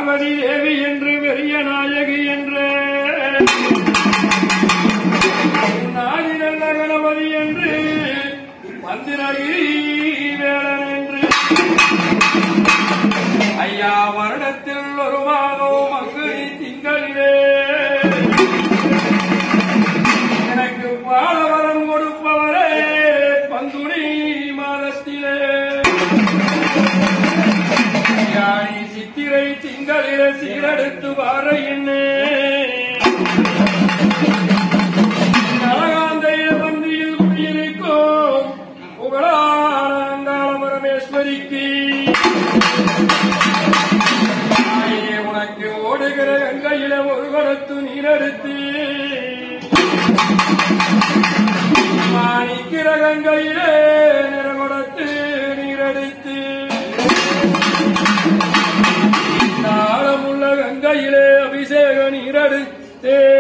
பார்வதி தேவி என்று பெரிய நாயகி என்று நாடி நல்ல கணபதி என்று மந்திரகிரி வேளன் என்று ஐயா வருடத்தில் ஒரு மாதம் அங்குனி திங்களிலே எனக்கு பாலவரம் கொடுப்பவரே பங்குனி மாதத்திலே யாழி சித்திரை திங்களிலே சீரெடுத்து வார என்னே நாகாந்தைய பந்தியில் குடியிருக்கும் புகழான அங்காள பரமேஸ்வரிக்கு உனக்கு ஓடுகிற கங்கையில ஒரு கடத்து நீரெடுத்து மாணிக்கிற கங்கையிலே நிறமடத்து நீரெடுத்து தாளமுள்ள கங்கையிலே அபிஷேக நீரெடுத்தே